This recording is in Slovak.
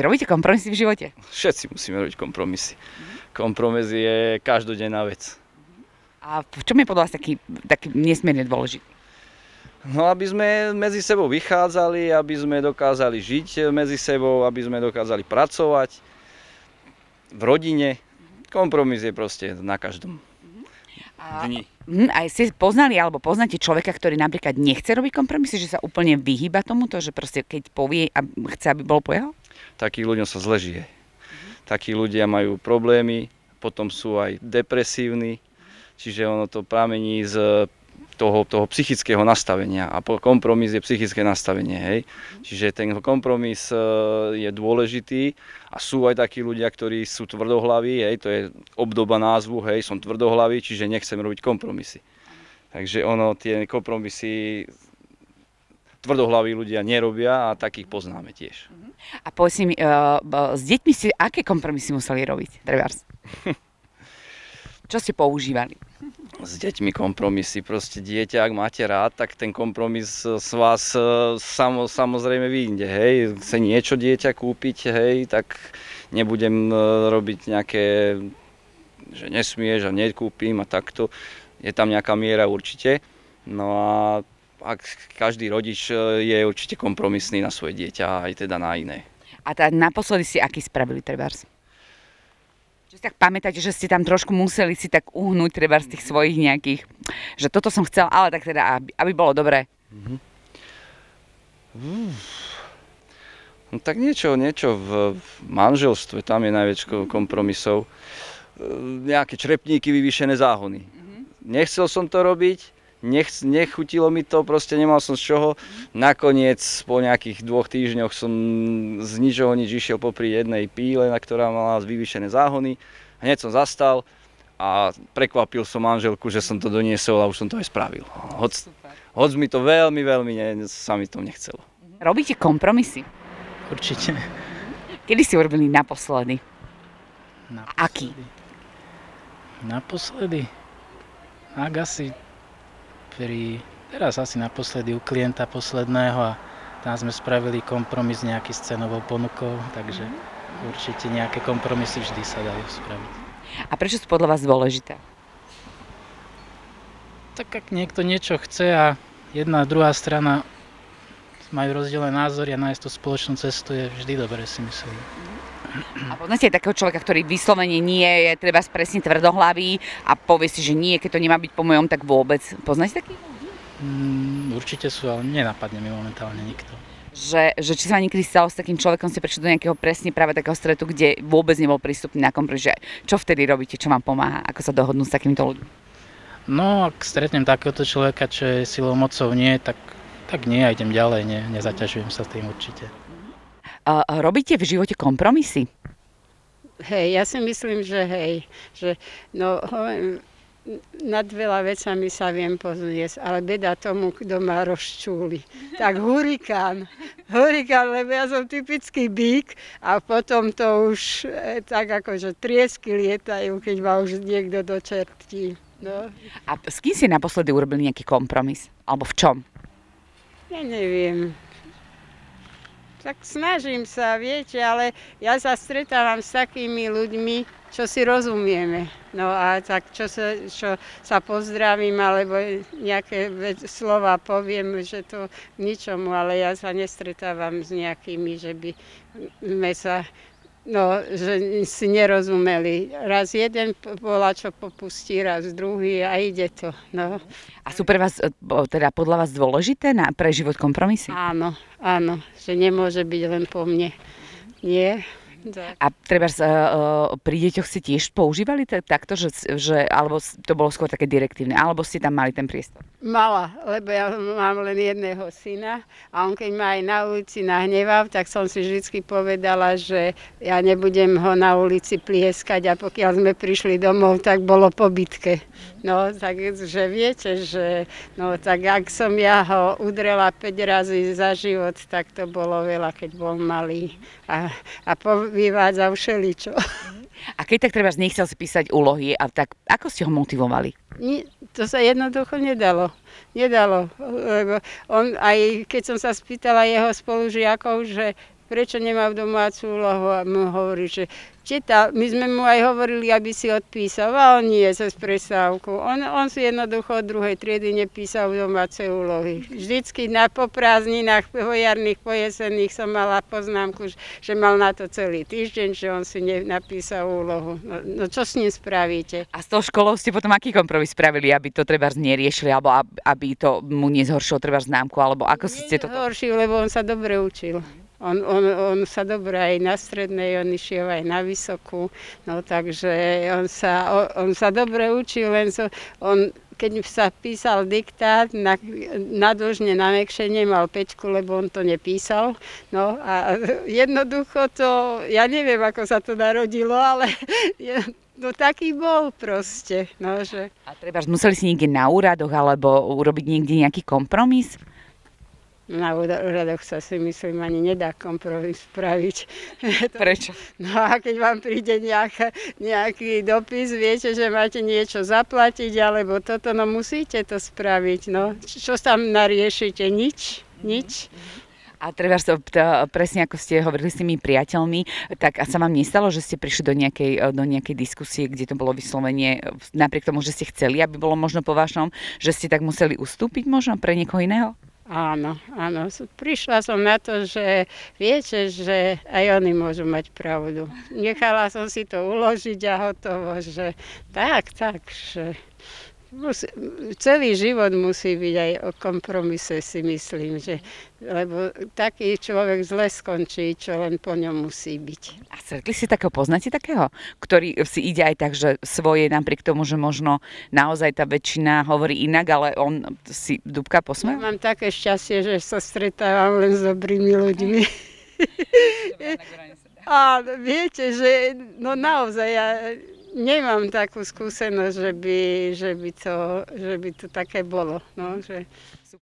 robíte kompromisy v živote? Všetci musíme robiť kompromisy. Kompromis je každodenná vec. A v čom je podľa vás taký nesmierne dôležitý? No, aby sme medzi sebou vychádzali, aby sme dokázali žiť medzi sebou, aby sme dokázali pracovať v rodine. Kompromis je proste na každom dni. A ste poznali alebo poznáte človeka, ktorý napríklad nechce robiť kompromisy, že sa úplne vyhýba tomuto, že proste keď povie a chce, aby bolo po jeho? Takým ľuďom sa zle žije. Takí ľudia majú problémy, potom sú aj depresívni, čiže ono to pramení z toho psychického nastavenia a kompromis je psychické nastavenie, hej. Čiže ten kompromis je dôležitý a sú aj takí ľudia, ktorí sú tvrdohlaví, hej, to je obdoba názvu, hej, som tvrdohlavý, čiže nechcem robiť kompromisy. Takže tie kompromisy tvrdohlaví ľudia nerobia a takých poznáme tiež. A povedz mi, s deťmi ste aké kompromisy museli robiť, trebárs? Čo ste používali? S deťmi kompromisy, proste dieťa, ak máte rád, tak ten kompromis z vás samozrejme vyjde, hej. Chce niečo dieťa kúpiť, hej, tak nebudem robiť nejaké, že nesmieš a nekúpim a takto. Je tam nejaká miera určite. No a ak každý rodič je určite kompromisný na svoje dieťa, aj teda na iné. A naposledy si aký spravili trebárs? Že si tak pamätáte, že ste tam trošku museli si tak uhnúť treba z tých svojich nejakých, že toto som chcel, ale tak teda, aby bolo dobré. No tak niečo v manželstve, tam je najväčšie kompromisov. Nejaké črepníky, vyvýšené záhony. Nechcel som to robiť, nechutilo mi to, proste nemal som z čoho. Nakoniec po nejakých 2 týždňoch som z ničoho nič išiel popri jednej píle, ktorá mala vyvýšené záhony. Hneď som zastal a prekvapil som manželku, že som to doniesol a už som to aj spravil. Hoď mi to veľmi sa mi to nechcelo. Robíte kompromisy? Určite. Kedy ste urobili naposledy? Aký? Naposledy? Teraz asi naposledy u klienta posledného a tam sme spravili kompromis nejaký s cenovou ponukou, takže určite nejaké kompromisy vždy sa dajú spraviť. A prečo sú podľa vás dôležité? Tak ak niekto niečo chce a jedna a druhá strana majú rozdielne názory a nájsť tú spoločnú cestu je vždy dobre, si myslím. A poznáte aj takého človeka, ktorý vyslovene nie je treba presne tvrdohlavý a povie si, že nie, keď to nemá byť po mojom, tak vôbec. Poznáte takých ľudí? Určite sú, ale nenapadne mi momentálne nikto. Že či sa niekedy stalo s takým človekom, ste prišli do nejakého presne práve takého stretu, kde vôbec nebol prístupný na kompromis, že čo vtedy robíte, čo vám pomáha, ako sa dohodnúť s takýmito ľuďmi? No, ak stretnem takéhoto človeka, čo je silou mocou nie, tak nie, a idem ďalej, nezaťažujem sa tým určite. Robíte v živote kompromisy? Hej, ja si myslím, že hej. Že, nad veľa vecami sa viem pozniesť, ale beda tomu, kto ma rozčúli. Tak hurikán, lebo ja som typický bík a potom to už tak akože triesky lietajú, keď ma už niekto dočertí. No. A s kým ste naposledy urobili nejaký kompromis? Alebo v čom? Ja neviem. Tak snažím sa, viete, ale ja sa stretávam s takými ľuďmi, čo si rozumieme. No a tak čo sa pozdravím, alebo nejaké slova poviem, že to ničomu, ale ja sa nestretávam s nejakými, že by sme sa, že si nerozumeli. Raz jeden čo popustí, raz druhý a ide to. No. A sú pre vás, teda podľa vás dôležité pre život kompromisy? Áno, že nemôže byť len po mne. Nie. Tak. A treba pri deťoch ste tiež používali takto, že alebo to bolo skôr také direktívne, alebo ste tam mali ten priestor? Mala, lebo ja mám len jedného syna a on keď ma aj na ulici nahneval, tak som si vždy povedala, že ja nebudem ho na ulici plieskať a pokiaľ sme prišli domov, tak bolo po bitke. No, takže viete, že tak ak som ja ho udrela 5 razy za život, tak to bolo veľa, keď bol malý a vyvádzal všeličo. A keď tak treba nechcel si písať úlohy, tak ako ste ho motivovali? To sa jednoducho nedalo. Lebo on, aj keď som sa spýtala jeho spolužiakov, že prečo nemal domácu úlohu a mu hovorí, že číta, my sme mu aj hovorili, aby si odpísal, a on nie cez prestávku. On si jednoducho od druhej triedy nepísal domáce úlohy. Vždycky po prázdninách, po jarných, po jesenných som mala poznámku, že mal na to celý týždeň, že on si nenapísal úlohu. No čo s ním spravíte? A s tou školou ste potom aký kompromis spravili, aby to trebárs neriešili, alebo aby to mu nezhoršilo trebárs známku, alebo ako ste to... Nezhoršil, lebo on sa dobre učil. On sa dobre aj na strednej, on išiel aj na vysokú, no takže on sa dobre učil, keď sa písal diktát, nadĺžne na mäkšie nemal 5, lebo on to nepísal. No a jednoducho to, ja neviem, ako sa to narodilo, ale no taký bol proste. No, že... A trebárs museli si niekde na úradoch, alebo urobiť niekde nejaký kompromis? Na úradoch sa si myslím ani nedá kompromis spraviť. Prečo? No a keď vám príde nejaký dopis, viete, že máte niečo zaplatiť, alebo toto, no musíte to spraviť. No. Čo tam nariešite? Nič. A trebárs presne ako ste hovorili s tými priateľmi, tak a sa vám nestalo, že ste prišli do nejakej diskusie, kde to bolo vyslovene, napriek tomu, že ste chceli, aby bolo možno po vašom, že ste tak museli ustúpiť možno pre niekoho iného? Áno. Prišla som na to, že viete, že aj oni môžu mať pravdu. Nechala som si to uložiť a hotovo, že že celý život musí byť aj o kompromise, si myslím, lebo taký človek zle skončí, čo len po ňom musí byť. A stretli si takého, poznáte takého, ktorý si ide aj tak, že svoje, napriek tomu, že možno naozaj tá väčšina hovorí inak, ale on si dúbka po Ja mám také šťastie, že sa stretávam len s dobrými ľuďmi. A viete, že no naozaj ja nemám takú skúsenosť, že by to také bolo. No, že...